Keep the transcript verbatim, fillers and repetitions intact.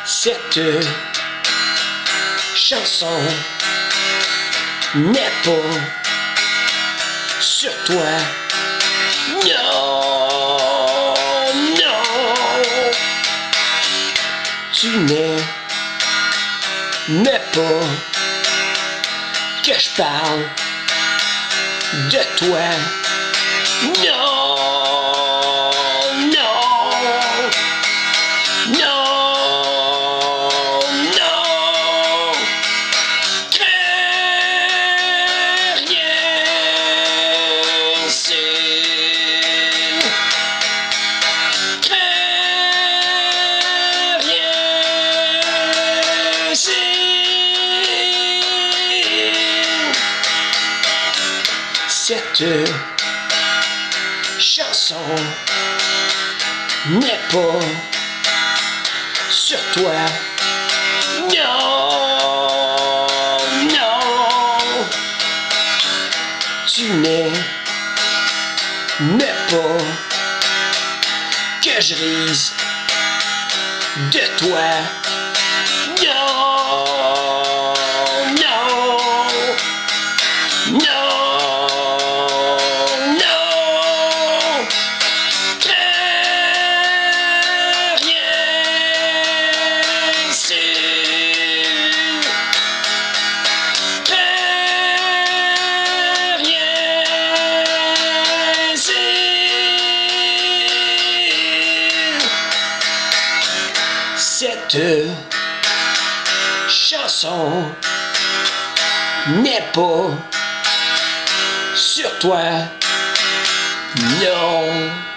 Cette chanson n'est pas sur toi. Non, non, tu n'es mais pas que je parle de toi. Non, non, non, non, crains rien, c'est crains rien, c'est cette chanson n'est pas sur toi. Non, non, tu n'es mais pas que je rise de toi. Non, non, non. Cette chanson n'est pas sur toi. Non.